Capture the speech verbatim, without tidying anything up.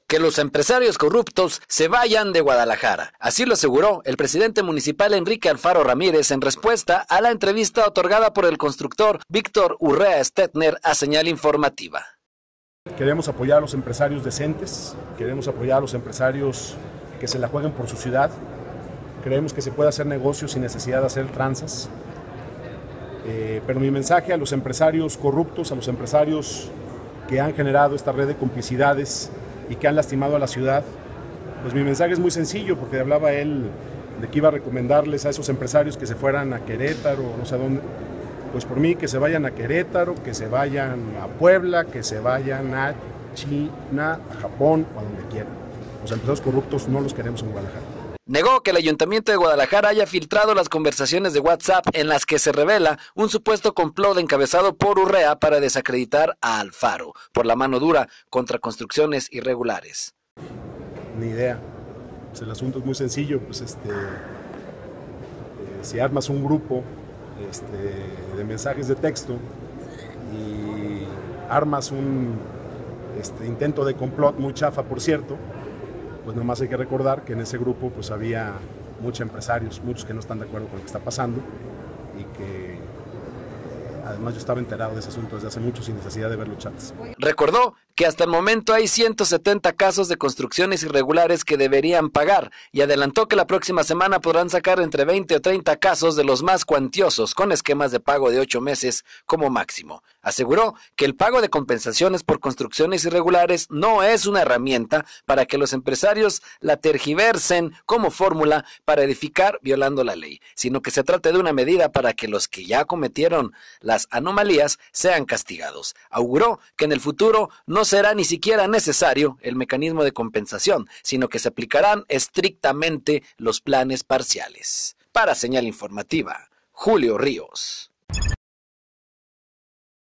que los empresarios corruptos se vayan de Guadalajara. Así lo aseguró el presidente municipal Enrique Alfaro Ramírez en respuesta a la entrevista otorgada por el constructor Víctor Urrea Stetner a Señal Informativa. Queremos apoyar a los empresarios decentes, queremos apoyar a los empresarios que se la jueguen por su ciudad. Creemos que se puede hacer negocios sin necesidad de hacer tranzas. Eh, pero mi mensaje a los empresarios corruptos, a los empresarios que han generado esta red de complicidades y que han lastimado a la ciudad, pues mi mensaje es muy sencillo, porque hablaba él de que iba a recomendarles a esos empresarios que se fueran a Querétaro, no sé a dónde. Pues por mí, que se vayan a Querétaro, que se vayan a Puebla, que se vayan a China, a Japón o a donde quieran. Los empresarios corruptos no los queremos en Guadalajara. Negó que el Ayuntamiento de Guadalajara haya filtrado las conversaciones de WhatsApp en las que se revela un supuesto complot encabezado por Urrea para desacreditar a Alfaro por la mano dura contra construcciones irregulares. Ni idea. Pues el asunto es muy sencillo. Pues este, eh, si armas un grupo Este, de mensajes de texto y armas un este, intento de complot muy chafa, por cierto, pues nomás hay que recordar que en ese grupo pues había muchos empresarios, muchos que no están de acuerdo con lo que está pasando y que además yo estaba enterado de ese asunto desde hace mucho sin necesidad de ver los chats. Recordó que hasta el momento hay ciento setenta casos de construcciones irregulares que deberían pagar y adelantó que la próxima semana podrán sacar entre veinte o treinta casos de los más cuantiosos con esquemas de pago de ocho meses como máximo. Aseguró que el pago de compensaciones por construcciones irregulares no es una herramienta para que los empresarios la tergiversen como fórmula para edificar violando la ley, sino que se trata de una medida para que los que ya cometieron las anomalías sean castigados. Auguró que en el futuro no será ni siquiera necesario el mecanismo de compensación, sino que se aplicarán estrictamente los planes parciales. Para Señal Informativa, Julio Ríos.